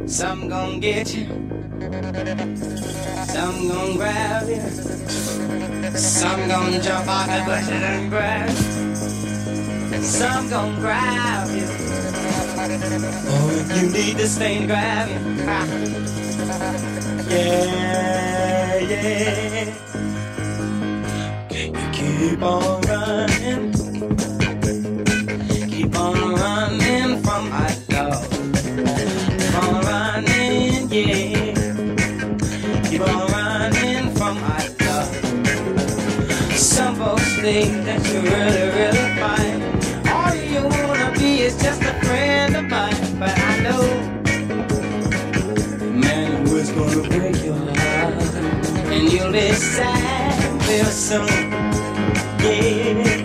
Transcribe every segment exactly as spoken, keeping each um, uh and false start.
Some gon' get you, some gon' grab you, some gon' jump out the bushes and grab you, some gon' grab you. Oh, if you need to stay and grab you. Yeah, yeah. You keep on running, keep on running from my love. Keep on running, yeah. Keep on running from my love. Some folks think that you're really, really fine. All you wanna be is just a friend of mine. But I know the man who is gonna break your heart, and you'll be sad real soon. Yeah.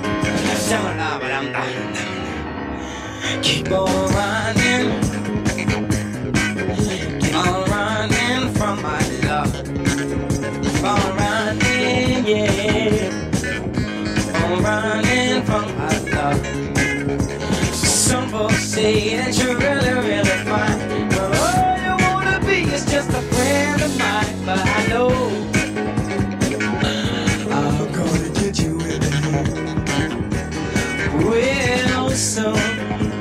Keep on running, keep on running from my love. Keep on running, yeah. Keep on running from my love. Some folks say that you're really, really fine, but all you wanna be is just a friend of mine. But I know I'm gonna get you in there real soon.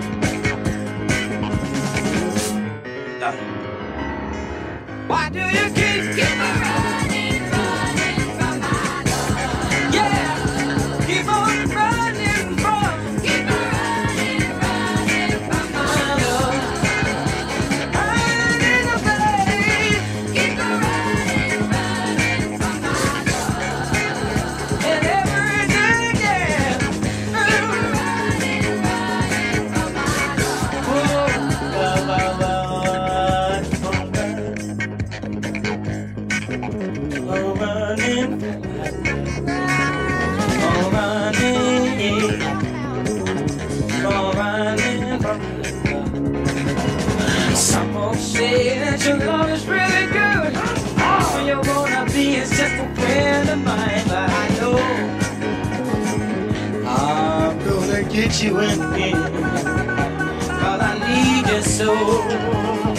Why do you keep, keep on running, running from my love? Yeah, keep on running from, keep on running, running from my love. Running away, keep on running, running from my love. And every day again, keep on running, running from my love. Oh, love, love, love. Oh, running, oh, running, yeah. Oh, running from love. Some folks say that your love is really good. All you wanna be is just a friend of mine. But I know I'm gonna get you in here, 'cause I need you so.